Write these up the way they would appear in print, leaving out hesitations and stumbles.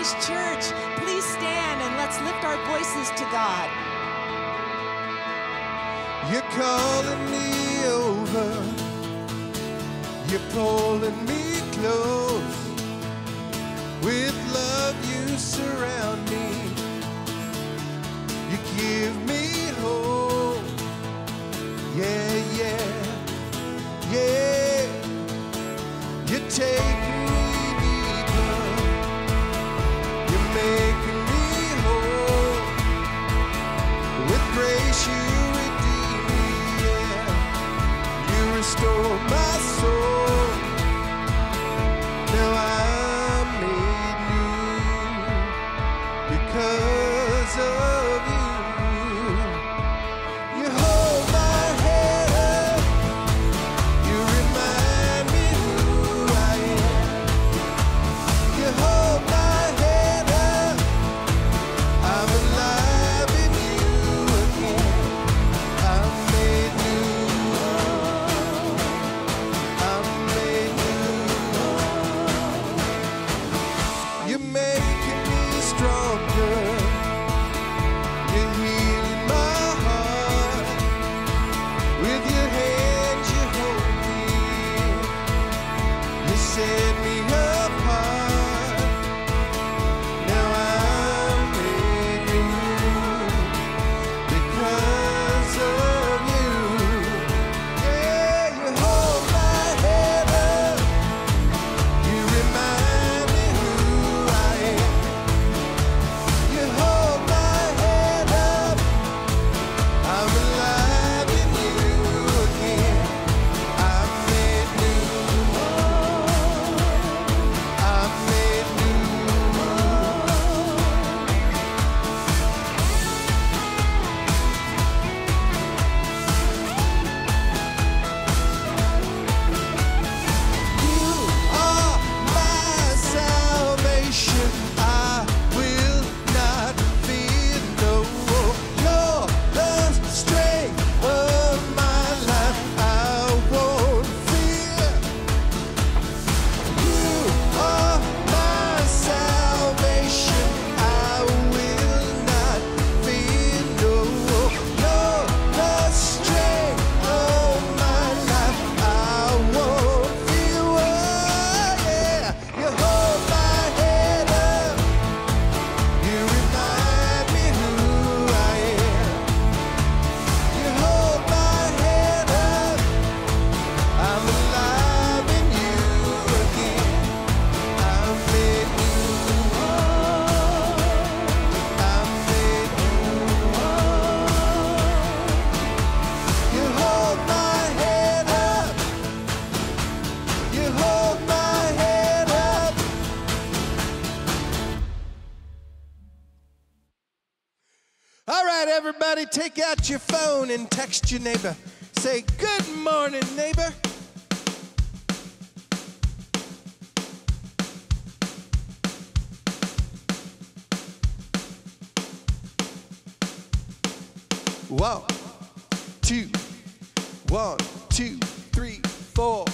Praise Church. Please stand and let's lift our voices to God. You're calling me over. You're pulling me close. With love you surround me. You give me hope. Yeah, yeah, yeah. You're taking me deeper. You're making me whole. With grace you redeem me, yeah. You restore my soul. Now I'm made new because of you. You hold my head up. You remind me who I am. You hold my head up. I'm alive in you again. I'm made new. I'm made new. You're making me stronger. You're healing my heart. With your hands you hold me. You set me apart. Now I'm made new because of you. Yeah, you hold my head up. You remind me who I am. You hold my head up. I'm alive in you again. I'm made new. I'm made new. You are my salvation. I will not fear no. You're the strength of my life. I won't fear. You are my salvation. I will not fear no. You're the strength of my life. I won't fear. Oh, yeah. You hold my head up. You remind me who I am. You hold my head up. I'm alive in you again. I'm made new. I'm made new. You hold my head up. You hold my head up. All right, everybody, take out your phone and text your neighbor. Say, good morning, neighbor. One, two, 1, 2, 3, 4.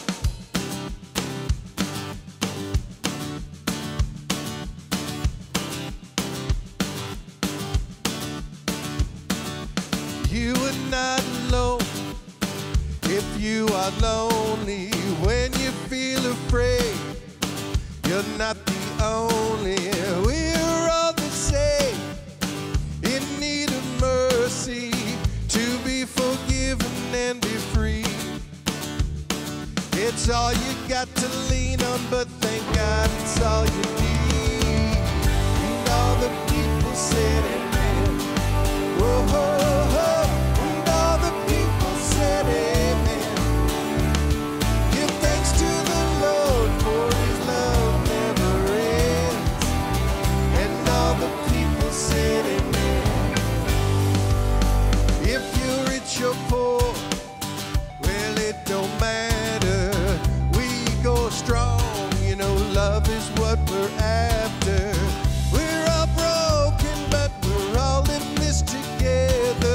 You are not alone if you are lonely. When you feel afraid, you're not the only. We're all the same, in need of mercy, to be forgiven and be free. It's all you got to lean on, but thank God it's all you need. And all the people said amen. Whoa, ho, ho. And all the people said amen. Give thanks to the Lord, for his love never ends. And all the people said amen. If you're rich or poor, well, it don't matter. We go strong, you know, love is what we're after. We're all broken, but we're all in this together.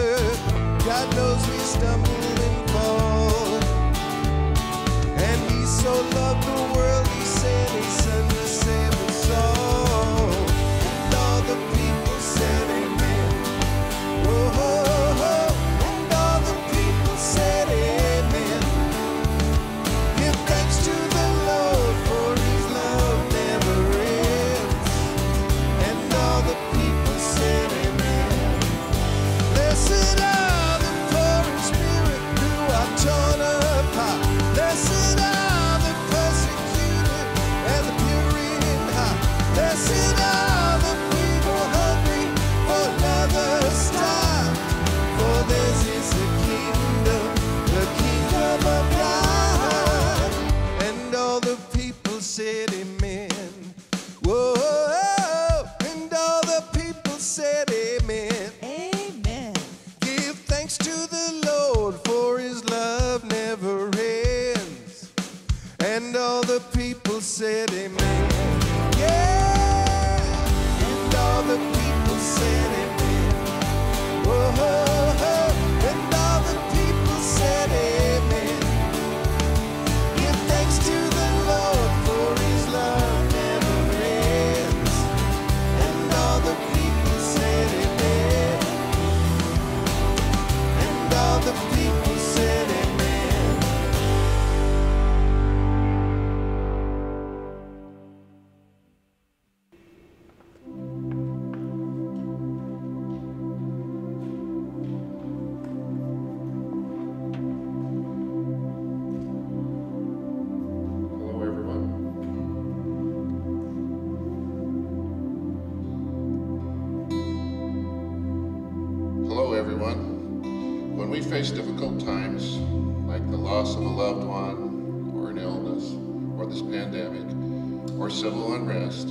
face difficult times, like the loss of a loved one, or an illness, or this pandemic, or civil unrest,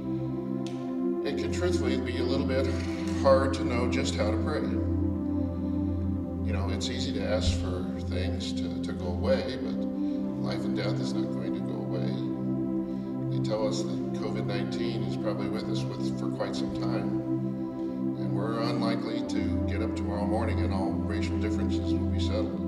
it can truthfully be a little bit hard to know just how to pray. You know, it's easy to ask for things to go away, but life and death is not going to go away. They tell us that COVID-19 is probably with us for quite some time, and we're unlikely to get up tomorrow morning and all racial differences will be settled.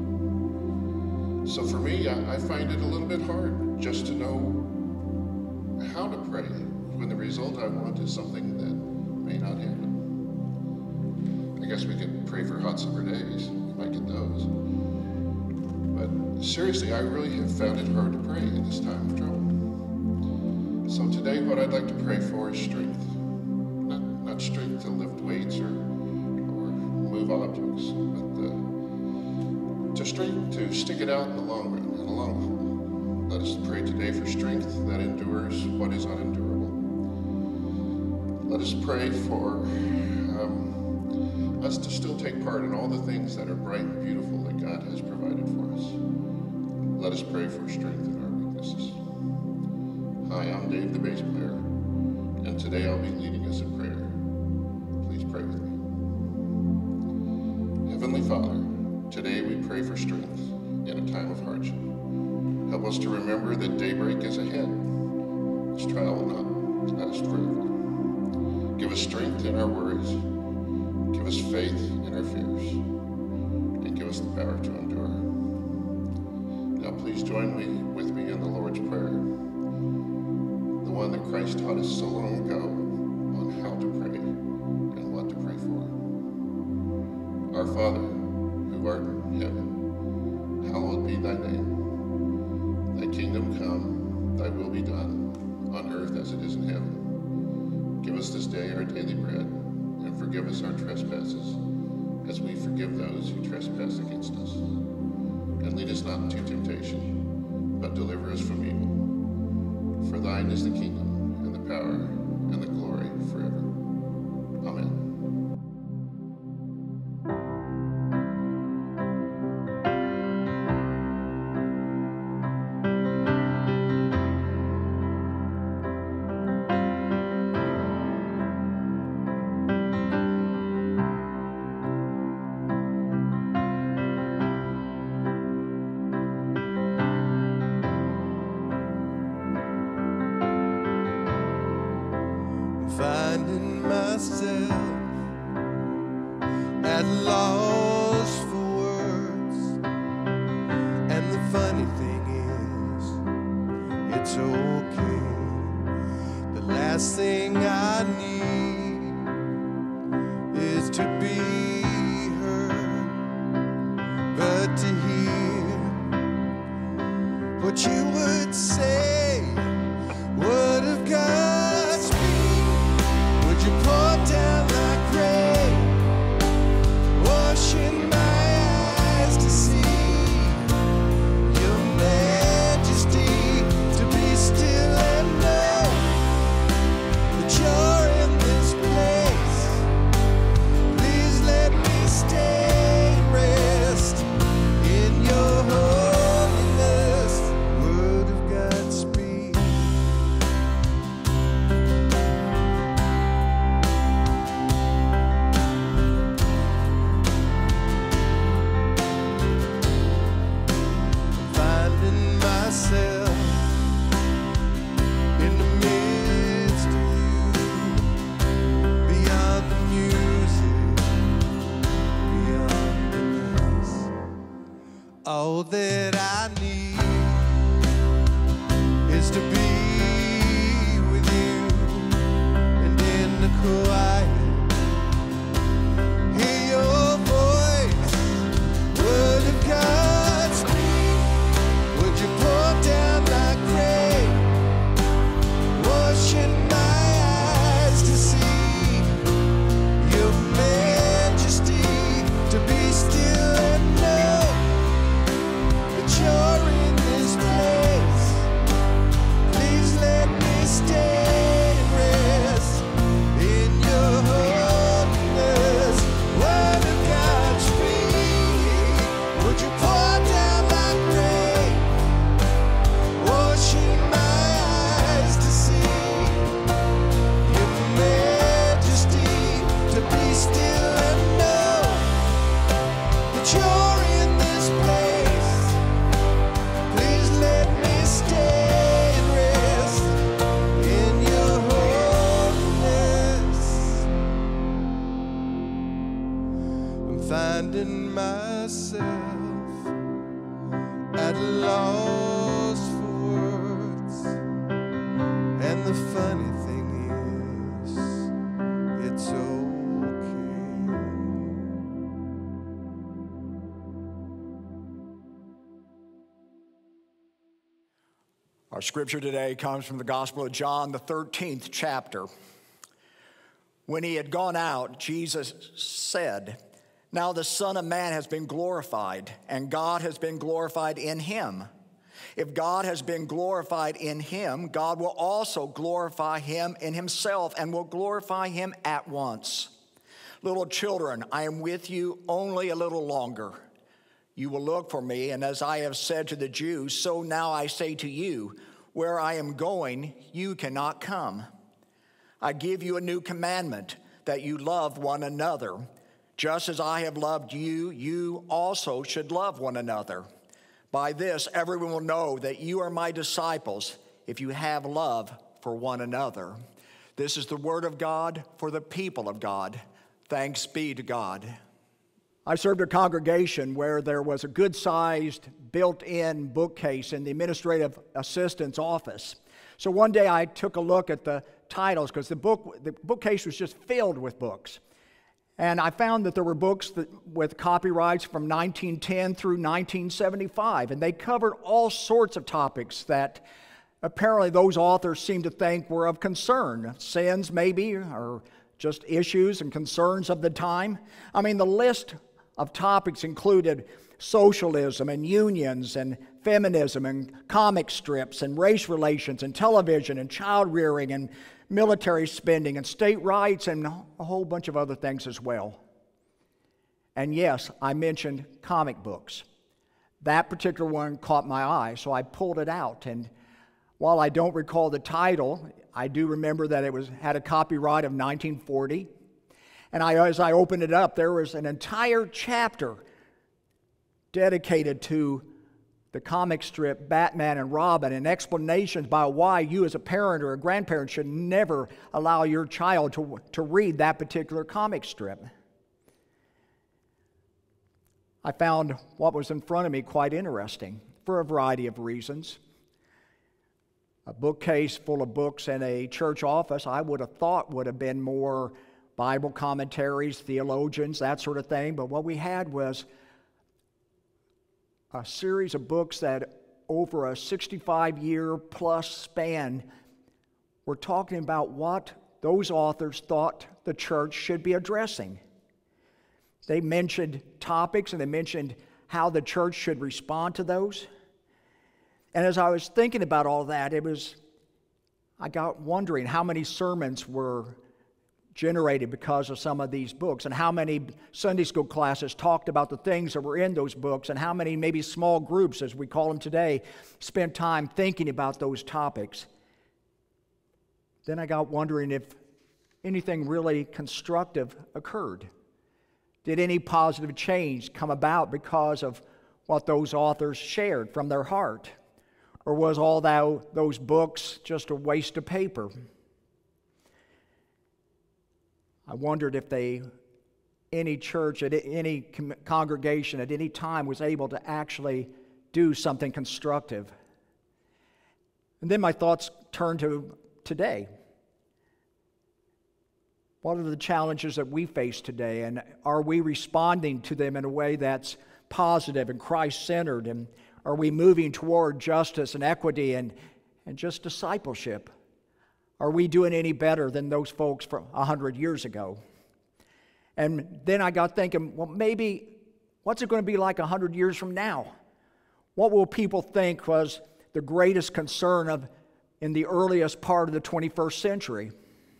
So for me, I find it a little bit hard just to know how to pray when the result I want is something that may not happen. I guess we could pray for hot summer days. We might get those. But seriously, I really have found it hard to pray in this time of trouble. So today, what I'd like to pray for is strength. Not strength to lift weights or move objects, but to strength to stick it out in the long run, in the long haul. Let us pray today for strength that endures what is unendurable. Let us pray for us to still take part in all the things that are bright and beautiful that God has provided for us. Let us pray for strength in our weaknesses. Hi, I'm Dave, the bass player, and today I'll be leading us in prayer. Please pray with me. Heavenly Father, today we pray for strength in a time of hardship. Help us to remember that daybreak is ahead. This trial will not last forever. Give us strength in our worries. Give us faith in our fears. And give us the power to endure. Now please join with me in the Lord's Prayer, the one that Christ taught us so long ago on how to pray and what to pray for. Our Father, who art in heaven, hallowed be thy name. Thy kingdom come, thy will be done, on earth as it is in heaven. Give us this day our daily bread, and forgive us our trespasses, as we forgive those who trespass against us. And lead us not into temptation, but deliver us from evil. For thine is the kingdom, and the power, and the glory forever. Amen. Finding myself at loss for words, and the funny thing is, it's okay. The last thing I need is to be heard, but to hear what you would say would have God's speed. Would you pour down like rain, washing my eyes to see your majesty, to be still and know that you're in this myself at loss for words. And the funny thing is, it's okay. Our scripture today comes from the Gospel of John, the 13th chapter. When he had gone out, Jesus said, "Now the Son of Man has been glorified, and God has been glorified in him. If God has been glorified in him, God will also glorify him in himself and will glorify him at once. Little children, I am with you only a little longer. You will look for me, and as I have said to the Jews, so now I say to you, where I am going, you cannot come. I give you a new commandment, that you love one another. Just as I have loved you, you also should love one another. By this, everyone will know that you are my disciples, if you have love for one another." This is the word of God for the people of God. Thanks be to God. I served a congregation where there was a good-sized, built-in bookcase in the administrative assistant's office. So one day I took a look at the titles because the bookcase was just filled with books. And I found that there were books with copyrights from 1910 through 1975, and they covered all sorts of topics that apparently those authors seemed to think were of concern. Sins, maybe, or just issues and concerns of the time. I mean, the list of topics included socialism and unions and feminism and comic strips and race relations and television and child rearing and military spending and state rights and a whole bunch of other things as well. And yes, I mentioned comic books. That particular one caught my eye, so I pulled it out. And while I don't recall the title, I do remember that it had a copyright of 1940. And as I opened it up, there was an entire chapter dedicated to the comic strip Batman and Robin, and explanations about why you as a parent or a grandparent should never allow your child to read that particular comic strip. I found what was in front of me quite interesting for a variety of reasons. A bookcase full of books in a church office, I would have thought would have been more Bible commentaries, theologians, that sort of thing. But what we had was a series of books that over a 65-year plus span were talking about what those authors thought the church should be addressing. They mentioned topics and they mentioned how the church should respond to those. And as I was thinking about all that, I got wondering how many sermons were generated because of some of these books, and how many Sunday school classes talked about the things that were in those books, and how many maybe small groups, as we call them today, spent time thinking about those topics. Then I got wondering if anything really constructive occurred. Did any positive change come about because of what those authors shared from their heart? Or was all those books just a waste of paper? I wondered if any church, any congregation at any time was able to actually do something constructive. And then my thoughts turned to today. What are the challenges that we face today, and are we responding to them in a way that's positive and Christ-centered, and are we moving toward justice and equity and just discipleship? Are we doing any better than those folks from 100 years ago? And then I got thinking, well, maybe, what's it going to be like 100 years from now? What will people think was the greatest concern in the earliest part of the 21st century?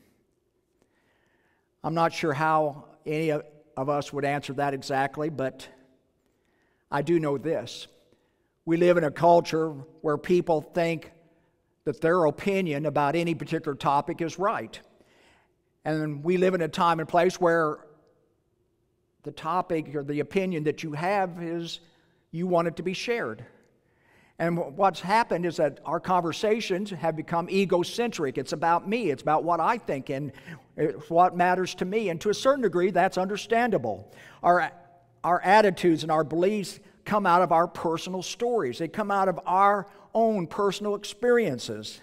I'm not sure how any of us would answer that exactly, but I do know this. We live in a culture where people think that their opinion about any particular topic is right. And we live in a time and place where the topic or the opinion that you have is you want it to be shared. And what's happened is that our conversations have become egocentric. It's about me. It's about what I think and it's what matters to me. And to a certain degree, that's understandable. Our our attitudes and our beliefs come out of our personal stories. They come out of our own personal experiences.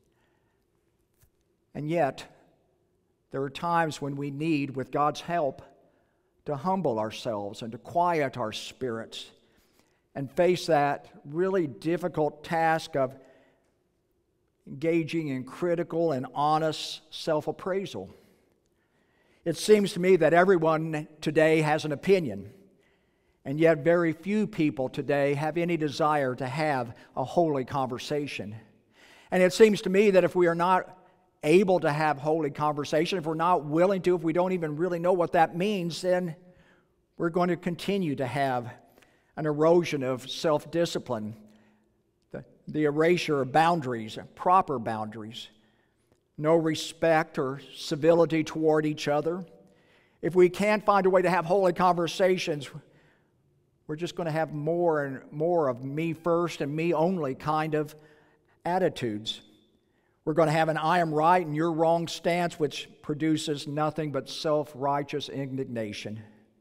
And yet, there are times when we need, with God's help, to humble ourselves and to quiet our spirits and face that really difficult task of engaging in critical and honest self-appraisal. It seems to me that everyone today has an opinion, and yet very few people today have any desire to have a holy conversation. And it seems to me that if we are not able to have holy conversation, if we're not willing to, if we don't even really know what that means, then we're going to continue to have an erosion of self-discipline, the erasure of boundaries, proper boundaries, no respect or civility toward each other. If we can't find a way to have holy conversations, we're just going to have more and more of me first and me only kind of attitudes. We're going to have an I am right and you're wrong stance, which produces nothing but self-righteous indignation.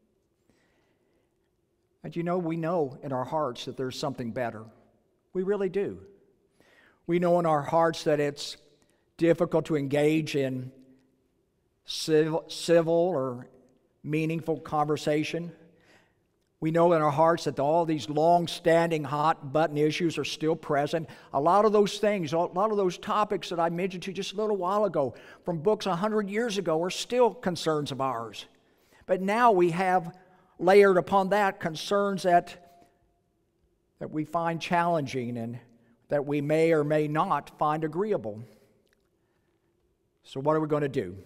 And we know in our hearts that there's something better. We really do. We know in our hearts that it's difficult to engage in civil or meaningful conversation. We know in our hearts that all these long-standing hot-button issues are still present. A lot of those things, a lot of those topics that I mentioned to you just a little while ago from books 100 years ago are still concerns of ours. But now we have layered upon that concerns that we find challenging and that we may or may not find agreeable. So what are we going to do?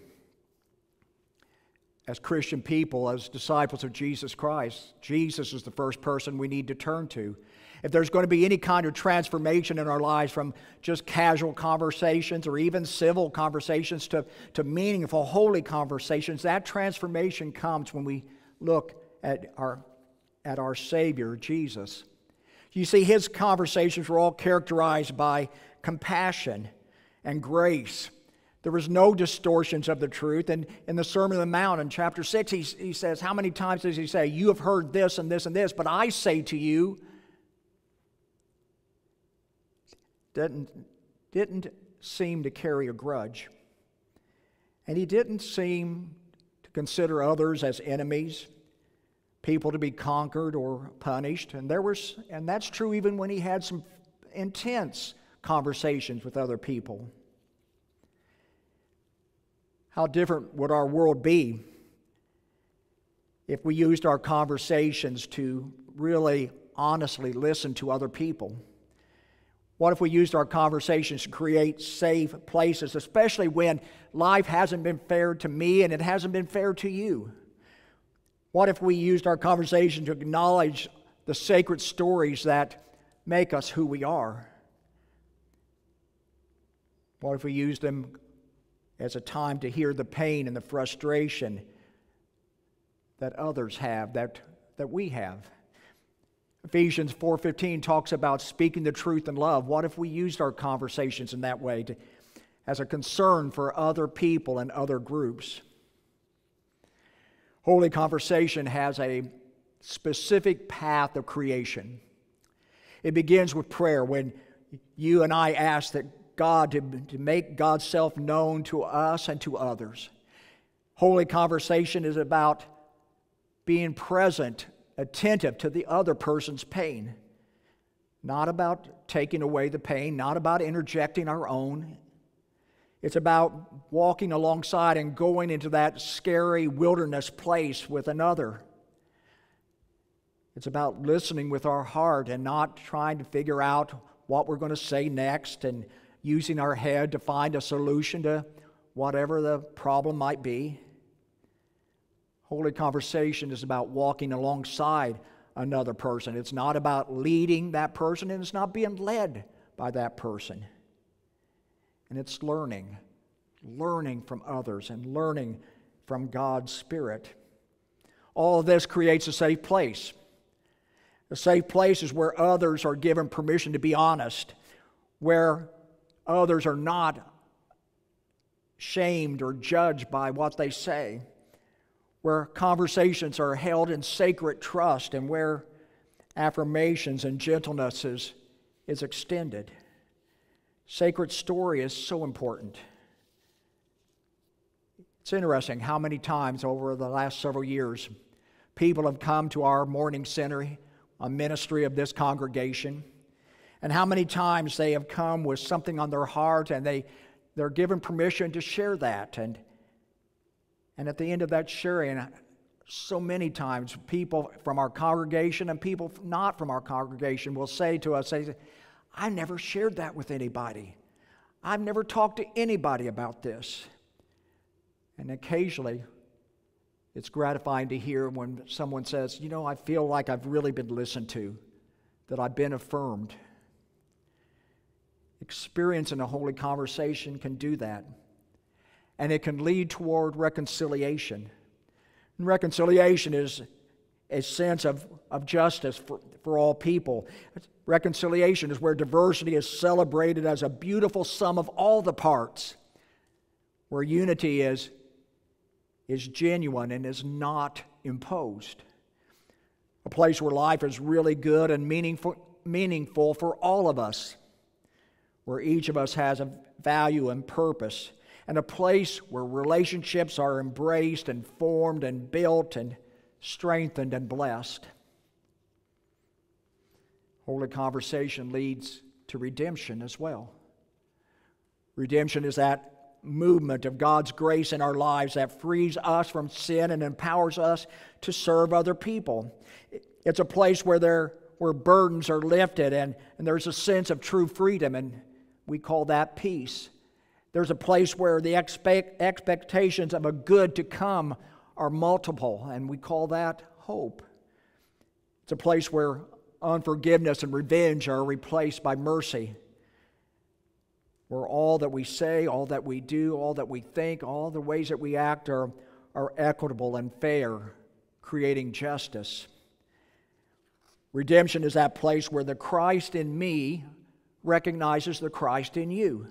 As Christian people, as disciples of Jesus Christ, Jesus is the first person we need to turn to. If there's going to be any kind of transformation in our lives from just casual conversations or even civil conversations to meaningful, holy conversations, that transformation comes when we look at our Savior, Jesus. You see, his conversations were all characterized by compassion and grace. There was no distortions of the truth. And in the Sermon on the Mount in chapter 6, he says, how many times does he say, you have heard this and this and this, but I say to you, didn't seem to carry a grudge. And he didn't seem to consider others as enemies, people to be conquered or punished. And that's true even when he had some intense conversations with other people. How different would our world be if we used our conversations to really honestly listen to other people? What if we used our conversations to create safe places, especially when life hasn't been fair to me and it hasn't been fair to you? What if we used our conversation to acknowledge the sacred stories that make us who we are? What if we used them as a time to hear the pain and the frustration that others have, that we have? Ephesians 4:15 talks about speaking the truth in love. What if we used our conversations in that way as a concern for other people and other groups? Holy conversation has a specific path of creation. It begins with prayer when you and I ask that God to make God's self known to us and to others. Holy conversation is about being present, attentive to the other person's pain. Not about taking away the pain, not about interjecting our own. It's about walking alongside and going into that scary wilderness place with another. It's about listening with our heart and not trying to figure out what we're going to say next and using our head to find a solution to whatever the problem might be. Holy conversation is about walking alongside another person. It's not about leading that person, and it's not being led by that person. And it's learning from others and learning from God's Spirit. All of this creates a safe place. A safe place is where others are given permission to be honest, where others are not shamed or judged by what they say, where conversations are held in sacred trust and where affirmations and gentleness is extended. Sacred story is so important. It's interesting how many times over the last several years people have come to our morning center, a ministry of this congregation, and how many times they have come with something on their heart and they're given permission to share that. And at the end of that sharing, so many times people from our congregation and people not from our congregation will say to us, I never shared that with anybody. I've never talked to anybody about this. And occasionally, it's gratifying to hear when someone says, I feel like I've really been listened to, that I've been affirmed. Experience in a holy conversation can do that. And it can lead toward reconciliation. And reconciliation is a sense of justice for all people. Reconciliation is where diversity is celebrated as a beautiful sum of all the parts, where unity is genuine and is not imposed. A place where life is really good and meaningful for all of us, where each of us has a value and purpose, and a place where relationships are embraced and formed and built and strengthened and blessed. Holy conversation leads to redemption as well. Redemption is that movement of God's grace in our lives that frees us from sin and empowers us to serve other people. It's a place where burdens are lifted and there's a sense of true freedom, and we call that peace. There's a place where the expectations of a good to come are multiple, and we call that hope. It's a place where unforgiveness and revenge are replaced by mercy, where all that we say, all that we do, all that we think, all the ways that we act are equitable and fair, creating justice. Redemption is that place where the Christ in me recognizes the Christ in you.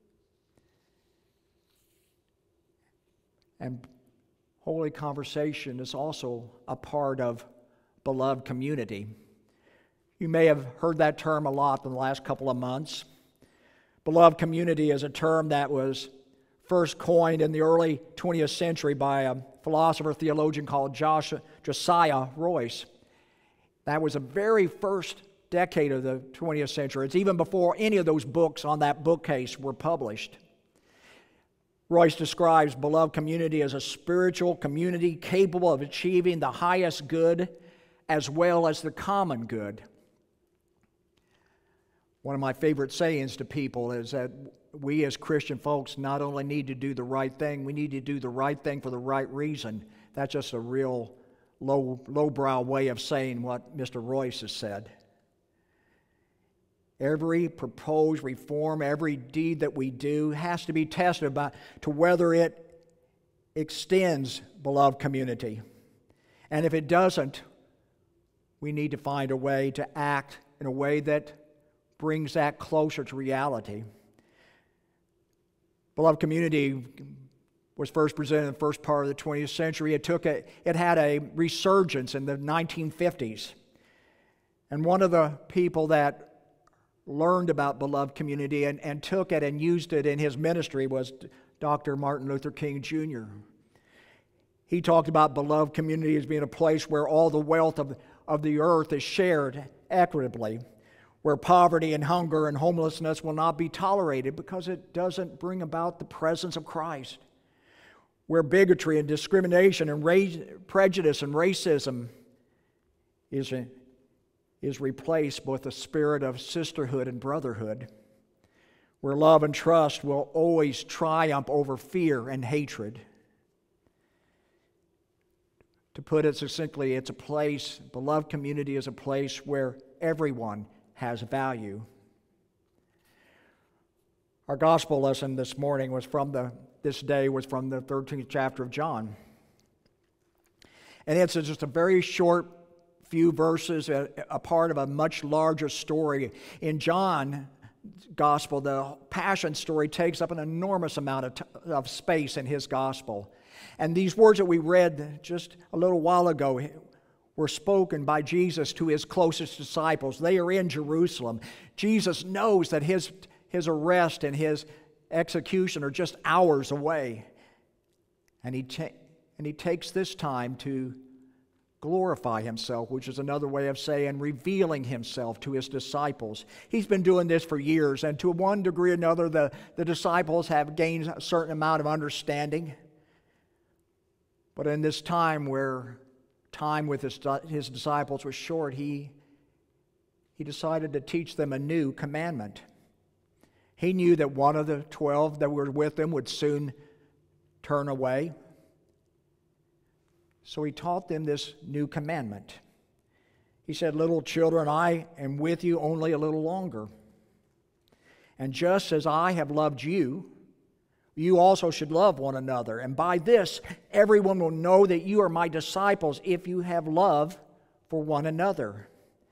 And holy conversation is also a part of beloved community. You may have heard that term a lot in the last couple of months. Beloved community is a term that was first coined in the early 20th century by a philosopher theologian called Josiah Royce. That was the very first decade of the 20th century. It's even before any of those books on that bookcase were published. Royce describes beloved community as a spiritual community capable of achieving the highest good as well as the common good. One of my favorite sayings to people is that we as Christian folks not only need to do the right thing, we need to do the right thing for the right reason. That's just a real lowbrow way of saying what Mr. Royce has said. Every proposed reform, every deed that we do has to be tested to whether it extends beloved community. And if it doesn't, we need to find a way to act in a way that brings that closer to reality. Beloved community was first presented in the first part of the 20th century. It had a resurgence in the 1950s. And one of the people that learned about beloved community and took it and used it in his ministry was Dr. Martin Luther King Jr. He talked about beloved community as being a place where all the wealth of the earth is shared equitably, where poverty and hunger and homelessness will not be tolerated because it doesn't bring about the presence of Christ, where bigotry and discrimination and prejudice and racism is replaced with a spirit of sisterhood and brotherhood, where love and trust will always triumph over fear and hatred. To put it succinctly, it's a place, beloved community is a place where everyone has value. Our gospel lesson this morning was from the 13th chapter of John. And it's just a very short few verses, a part of a much larger story. In John, gospel, the Passion story, takes up an enormous amount of space in his gospel. And these words that we read just a little while ago were spoken by Jesus to his closest disciples. They are in Jerusalem. Jesus knows that his arrest and his execution are just hours away. And he takes this time to glorify himself, which is another way of saying revealing himself to his disciples. He's been doing this for years, and to one degree or another, the disciples have gained a certain amount of understanding. But in this time where time with his disciples was short, he decided to teach them a new commandment. He knew that one of the 12 that were with him would soon turn away. So he taught them this new commandment. He said, "Little children, I am with you only a little longer. And just as I have loved you, you also should love one another. And by this, everyone will know that you are my disciples if you have love for one another."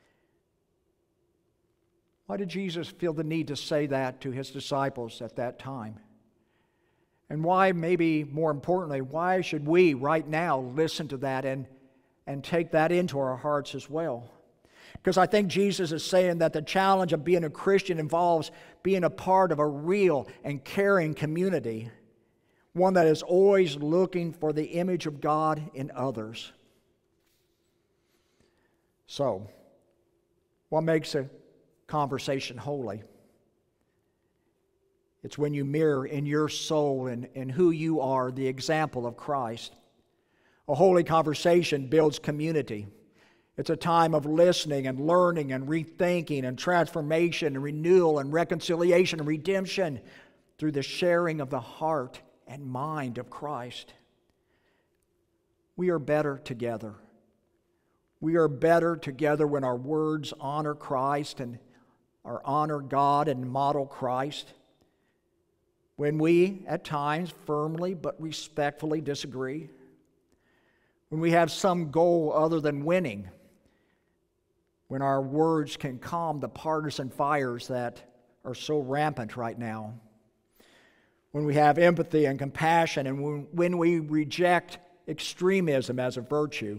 Why did Jesus feel the need to say that to his disciples at that time? And why, maybe more importantly, why should we right now listen to that and take that into our hearts as well? Because I think Jesus is saying that the challenge of being a Christian involves being a part of a real and caring community, one that is always looking for the image of God in others. So, what makes a conversation holy? It's when you mirror in your soul and who you are the example of Christ. A holy conversation builds community. It's a time of listening and learning and rethinking and transformation and renewal and reconciliation and redemption through the sharing of the heart and mind of Christ. We are better together. We are better together when our words honor Christ and honor God and model Christ. When we, at times, firmly but respectfully disagree. When we have some goal other than winning. When our words can calm the partisan fires that are so rampant right now. When we have empathy and compassion, and when we reject extremism as a virtue.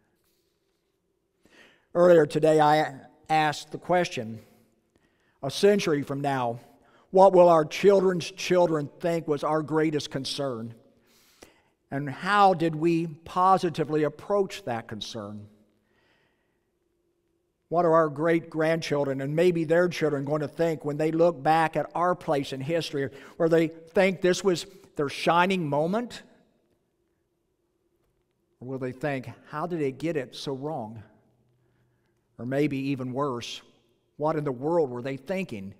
Earlier today, I asked the question, a century from now, what will our children's children think was our greatest concern? And how did we positively approach that concern? What are our great-grandchildren and maybe their children going to think when they look back at our place in history, or they think this was their shining moment? Or will they think, how did they get it so wrong? Or maybe even worse, what in the world were they thinking?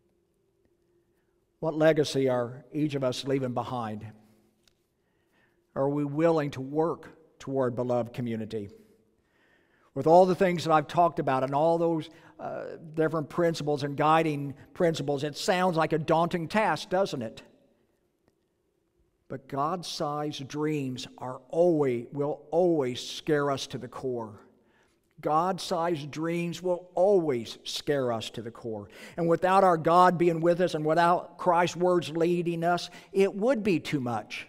What legacy are each of us leaving behind? Are we willing to work toward beloved community? With all the things that I've talked about and all those different principles and guiding principles, it sounds like a daunting task, doesn't it? But God-sized dreams will always scare us to the core. God-sized dreams will always scare us to the core. And without our God being with us and without Christ's words leading us, it would be too much.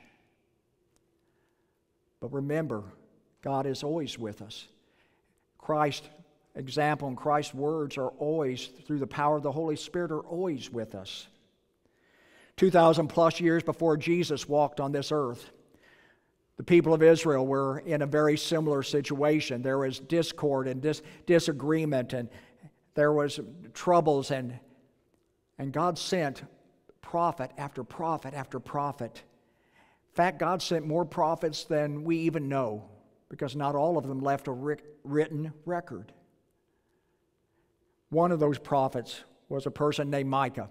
But remember, God is always with us. Christ's example and Christ's words are always, through the power of the Holy Spirit, are always with us. 2,000 plus years before Jesus walked on this earth, the people of Israel were in a very similar situation. There was discord and disagreement, and there was troubles, and God sent prophet after prophet after prophet. In fact, God sent more prophets than we even know, because not all of them left a written record. One of those prophets was a person named Micah.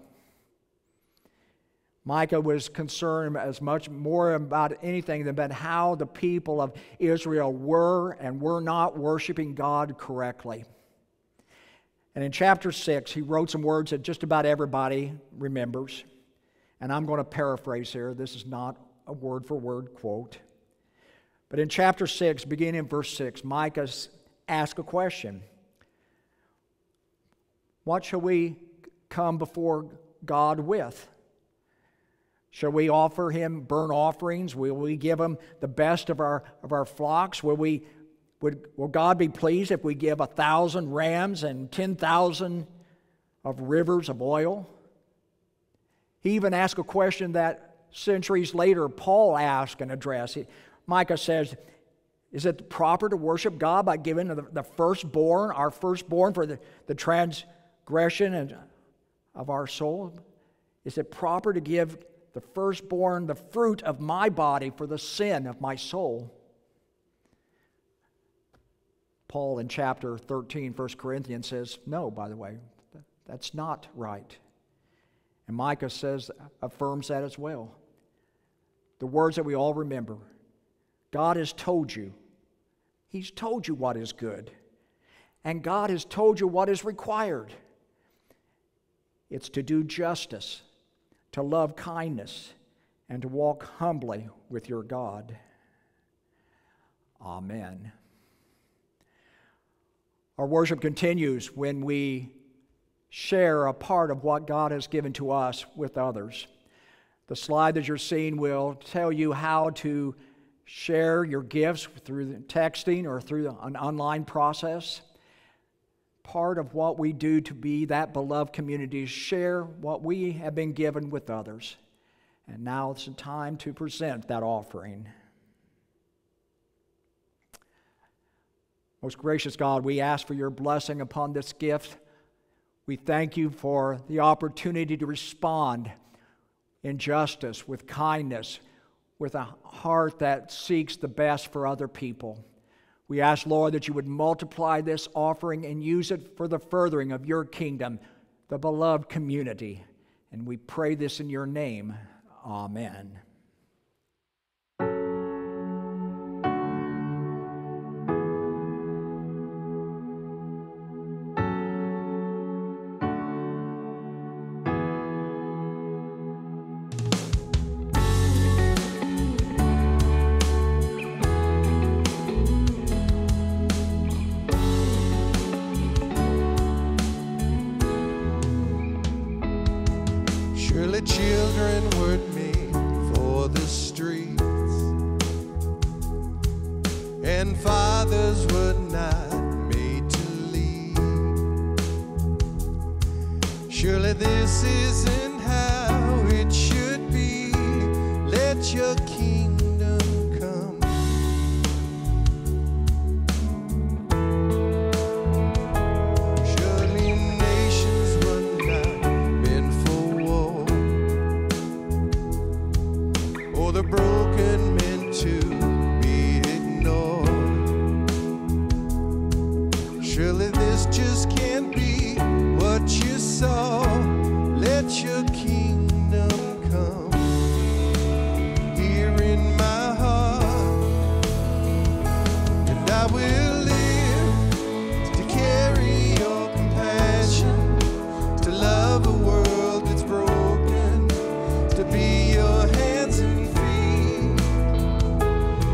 Micah was concerned as much more about anything than about how the people of Israel were and were not worshiping God correctly. And in chapter 6, he wrote some words that just about everybody remembers. And I'm going to paraphrase here. This is not a word-for-word quote. But in chapter 6, beginning in verse 6, Micah asked a question. What shall we come before God with? Shall we offer him burnt offerings? Will we give him the best of our flocks? Will God be pleased if we give 1,000 rams and 10,000 of rivers of oil? He even asked a question that centuries later Paul asked and addressed. Micah says, is it proper to worship God by giving the firstborn, our firstborn, for the transgression of our soul? Is it proper to give the firstborn, the fruit of my body, for the sin of my soul? Paul in chapter 13, 1 Corinthians says, no, by the way, that's not right. And Micah affirms that as well. The words that we all remember. God has told you. He's told you what is good. And God has told you what is required. It's to do justice, to love kindness, and to walk humbly with your God. Amen. Our worship continues when we share a part of what God has given to us with others. The slide that you're seeing will tell you how to share your gifts through texting or through an online process. Part of what we do to be that beloved community is share what we have been given with others. And now it's the time to present that offering. Most gracious God, we ask for your blessing upon this gift. We thank you for the opportunity to respond in justice, with kindness, with a heart that seeks the best for other people. We ask, Lord, that you would multiply this offering and use it for the furthering of your kingdom, the beloved community. And we pray this in your name. Amen. Surely children weren't made for the streets, and fathers were not made to lead. Surely this isn't how it should be. Let your kingdom come. Surely nations were not meant for war, or the broken meant to be ignored. Surely this just can't be what you saw. Let your kingdom come here in my heart, and I will live to carry your compassion, to love a world that's broken, to be your hands and feet,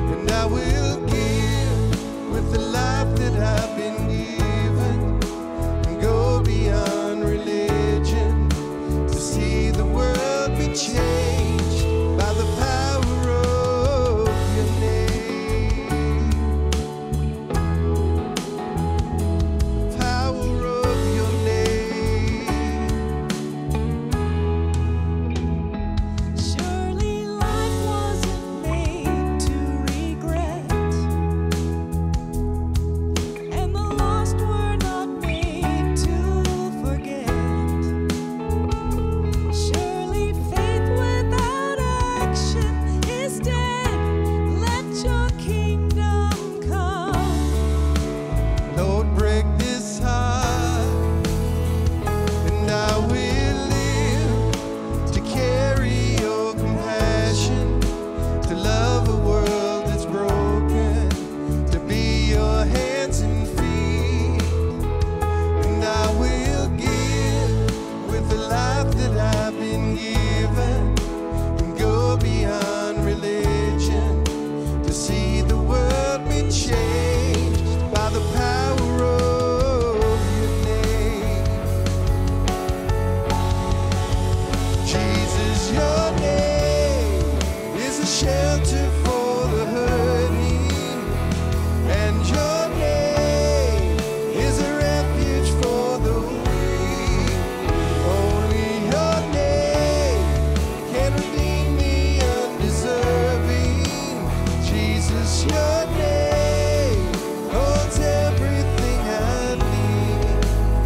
shelter for the hurting, and your name is a refuge for the weak. Only your name can redeem the undeserving. Jesus, your name holds everything I need.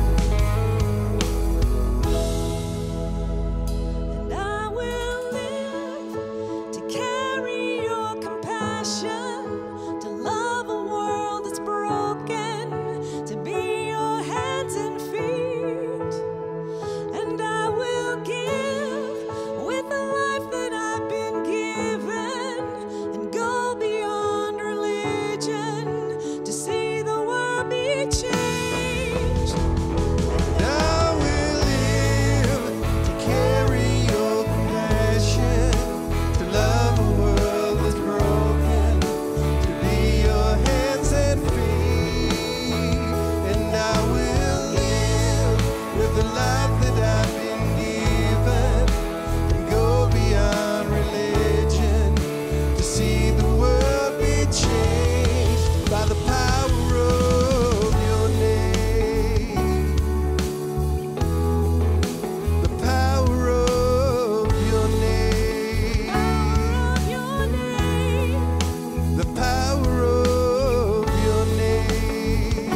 And I will live to carry your compassion, to love a world that's broken, to be your hands and feet. And I will give with the life that I've been given, and go beyond religion to see the world be changed. I will live to carry your compassion, to love a world that's broken, to be your hands and feet. And I will live with the life that I've been given, and go beyond religion to see the world be changed by the power of your name. The power of your name. The power of your name.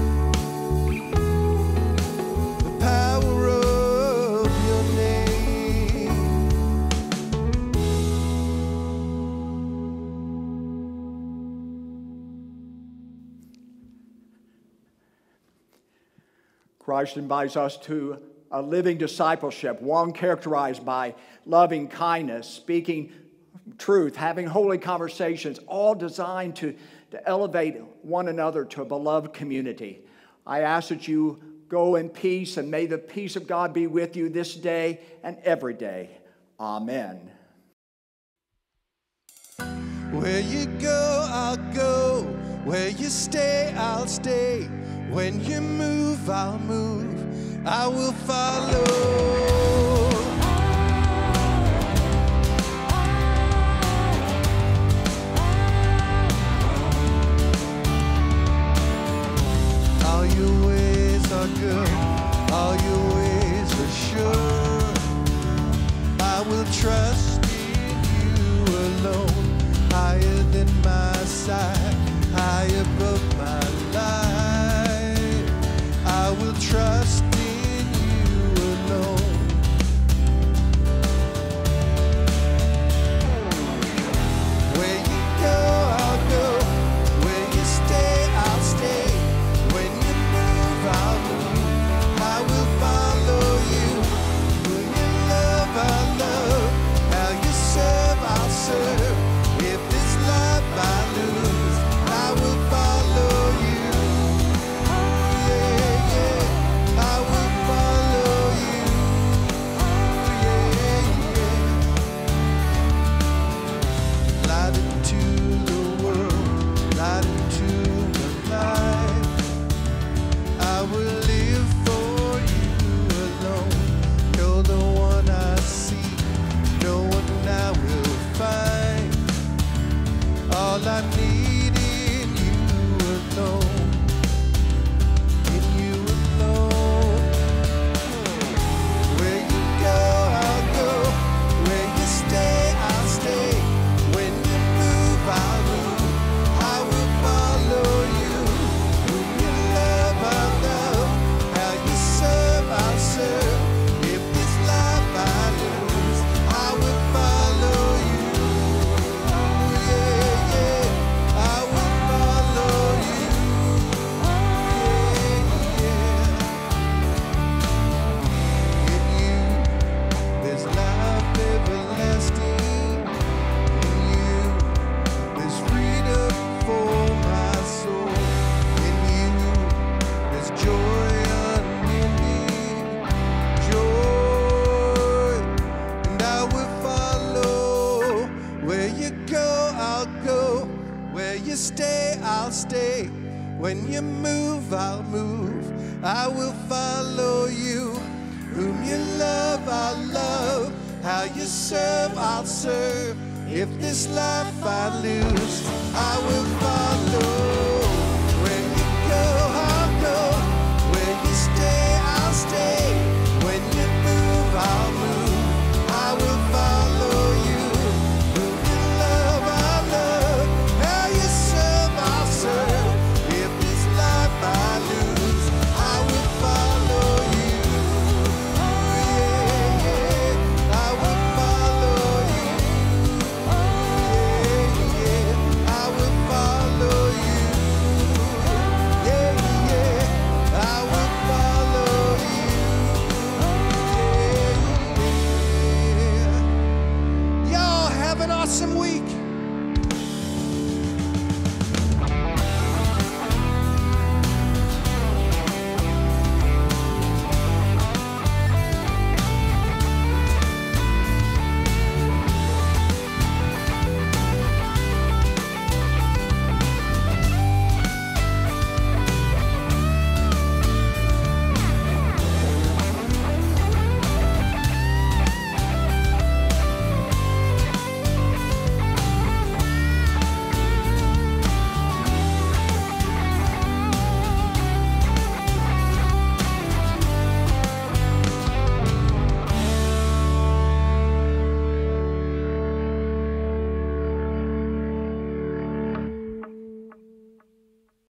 The power of your name. Christ invites us to a living discipleship, one characterized by loving kindness, speaking truth, having holy conversations, all designed to elevate one another to a beloved community. I ask that you go in peace, and may the peace of God be with you this day and every day. Amen. Where you go, I'll go. Where you stay, I'll stay. When you move, I'll move. I will follow. All your ways are good. All your ways are sure. I will trust in you alone. Higher than my sight, high above my life. I will trust in you alone. Where you go, I'll go. Where you stay, I'll stay. When you move, I'll move. I will follow you. Who you love, I'll love. How you serve, I'll serve. If this love I lose, I will follow you. Yeah, yeah. I will follow you. Yeah, yeah. Light into the world, light into my life. I will live for you alone. You're the one I see, no one I will find. All I need in you alone, in you alone. Where you go, I'll go. Where you stay, I'll stay. When you move, I'll move. I will follow you. Whom you love, I'll love. How you serve, I'll serve. If this life I lose, I will follow you. Yeah, yeah. I will follow you. Yeah, yeah. In you, there's life everlasting. In you, there's freedom for my soul. In you, there's joy unending, joy. And I will follow. Where you go, I'll go. Where you stay, I'll stay. When you move, I'll move. I will follow you. Whom you love, I'll love. How you serve, I'll serve. If this life I lose, I will follow.